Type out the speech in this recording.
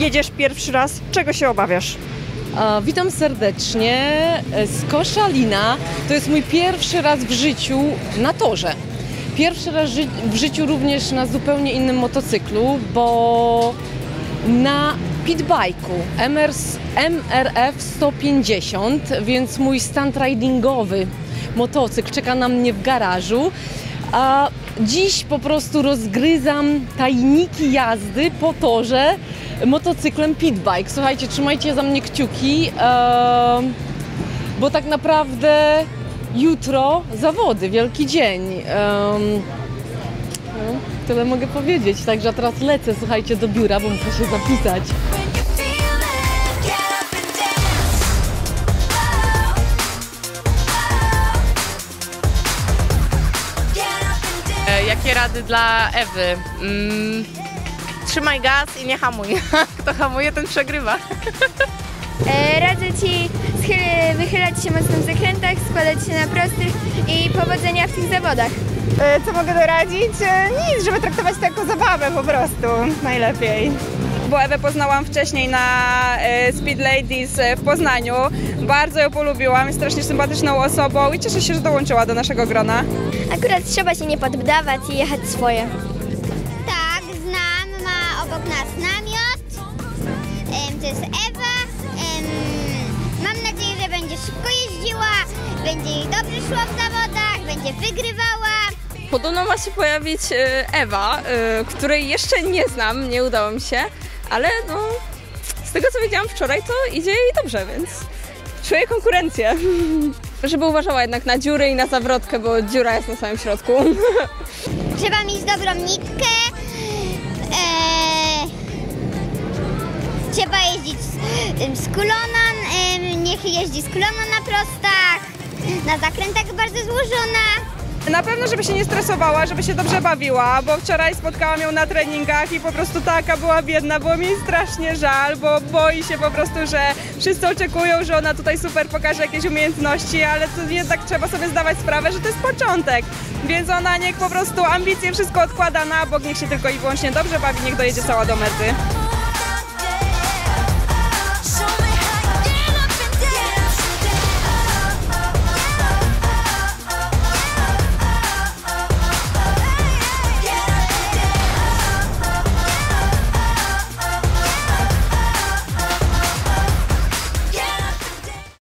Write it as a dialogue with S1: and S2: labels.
S1: jedziesz pierwszy raz. Czego się obawiasz?
S2: Witam serdecznie z Koszalina. To jest mój pierwszy raz w życiu na torze. Pierwszy raz w życiu również na zupełnie innym motocyklu, bo na pitbike'u MRF 150, więc mój stunt ridingowy motocykl czeka na mnie w garażu. A dziś po prostu rozgryzam tajniki jazdy po torze motocyklem pitbike. Słuchajcie, trzymajcie za mnie kciuki, bo tak naprawdę jutro zawody, wielki dzień. Tyle mogę powiedzieć, także teraz lecę, słuchajcie, do biura, bo muszę się zapisać.
S3: Jakie rady dla Ewy? Trzymaj gaz i nie hamuj. Kto hamuje, ten przegrywa.
S4: Radzę Ci wychylać się mocno w zakrętach, składać się na prostych i powodzenia w tych zawodach.
S5: Co mogę doradzić? Nic, żeby traktować to jako zabawę po prostu, najlepiej. Bo Ewę poznałam wcześniej na Speed Ladies w Poznaniu. Bardzo ją polubiłam, jest strasznie sympatyczną osobą i cieszę się, że dołączyła do naszego grona.
S4: Akurat trzeba się nie poddawać i jechać swoje.
S6: Tak, znam, ma obok nas namiot. To jest Ewa. Mam nadzieję, że będzie szybko jeździła, będzie jej dobrze szło w zawodach, będzie wygrywała.
S5: Podobno ma się pojawić Ewa, której jeszcze nie znam, nie udało mi się, ale no, z tego co wiedziałam wczoraj, to idzie jej dobrze, więc czuję konkurencję. Żeby uważała jednak na dziury i na zawrotkę, bo dziura jest na samym środku.
S6: Trzeba mieć dobrą nitkę. Trzeba jeździć skulona, niech jeździ skulona na prostach, na zakrętach bardzo złożona.
S5: Na pewno, żeby się nie stresowała, żeby się dobrze bawiła, bo wczoraj spotkałam ją na treningach i po prostu taka była biedna, było mi strasznie żal, bo boi się po prostu, że wszyscy oczekują, że ona tutaj super pokaże jakieś umiejętności, ale to jednak trzeba sobie zdawać sprawę, że to jest początek, więc ona niech po prostu ambicje wszystko odkłada na bok, niech się tylko i wyłącznie dobrze bawi, niech dojedzie cała do mety.